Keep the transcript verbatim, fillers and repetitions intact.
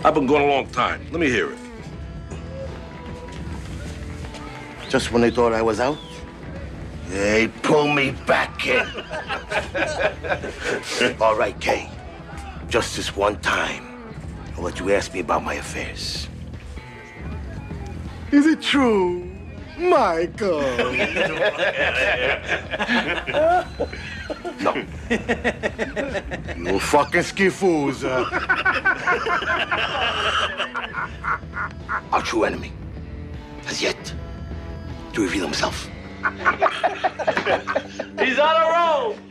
I've been gone a long time. Let me hear it. Just when they thought I was out, they pull me back in. All right, Kay. Just this one time, I'll let you ask me about my affairs. Is it true, Michael? No. You fucking skiffoozer. Our true enemy has yet to reveal himself. He's on a roll!